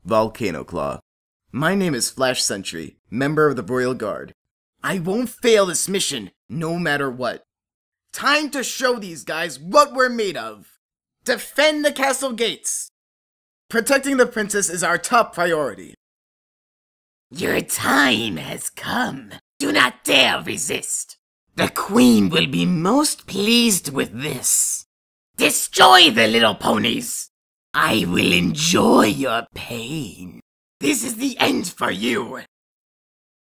Volcano Claw. My name is Flash Sentry, member of the Royal Guard. I won't fail this mission, no matter what. Time to show these guys what we're made of. Defend the castle gates. Protecting the princess is our top priority. Your time has come. Do not dare resist. The queen will be most pleased with this. Destroy the little ponies. I will enjoy your pain. This is the end for you.